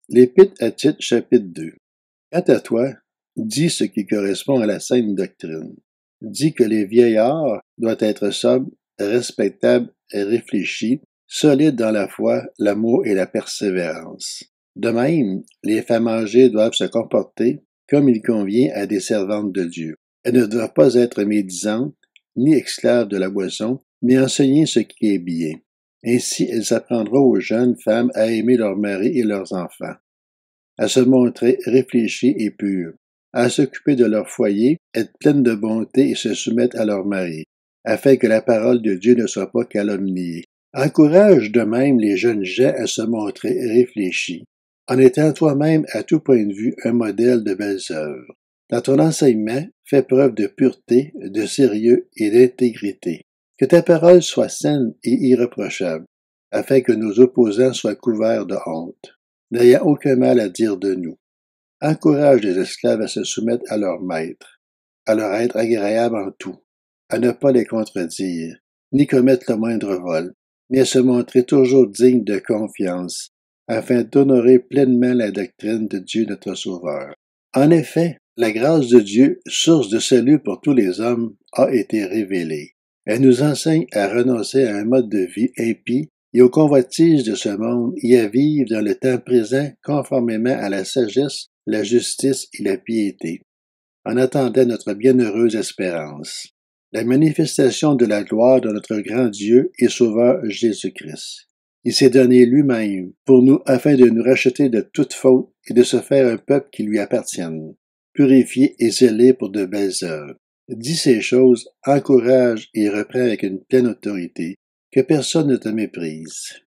L'Épître à Tite, chapitre 2. Quant à toi, dis ce qui correspond à la saine doctrine. Dis que les vieillards doivent être sobres, respectables et réfléchis, solides dans la foi, l'amour et la persévérance. De même, les femmes âgées doivent se comporter comme il convient à des servantes de Dieu. Elles ne doivent pas être médisantes, ni esclaves de la boisson, mais enseigner ce qui est bien. Ainsi, elles apprendront aux jeunes femmes à aimer leurs maris et leurs enfants, à se montrer réfléchies et pures, à s'occuper de leur foyer, être pleines de bonté et se soumettre à leur mari, afin que la parole de Dieu ne soit pas calomniée. Encourage de même les jeunes gens à se montrer réfléchis, en étant toi-même à tout point de vue un modèle de belles œuvres. Dans ton enseignement, fais preuve de pureté, de sérieux et d'intégrité. Que ta parole soit saine et irréprochable, afin que nos opposants soient couverts de honte, n'ayant aucun mal à dire de nous. Encourage les esclaves à se soumettre à leur maître, à leur être agréables en tout, à ne pas les contredire, ni commettre le moindre vol, mais à se montrer toujours dignes de confiance, afin d'honorer pleinement la doctrine de Dieu notre Sauveur. En effet, la grâce de Dieu, source de salut pour tous les hommes, a été révélée. Elle nous enseigne à renoncer à un mode de vie impie et aux convoitises de ce monde et à vivre dans le temps présent conformément à la sagesse, la justice et la piété, en attendant notre bienheureuse espérance, la manifestation de la gloire de notre grand Dieu et Sauveur Jésus-Christ. Il s'est donné lui-même pour nous afin de nous racheter de toute faute et de se faire un peuple qui lui appartienne, purifié et zélé pour de belles œuvres. Dis ces choses, encourage et reprends avec une pleine autorité, que personne ne te méprise.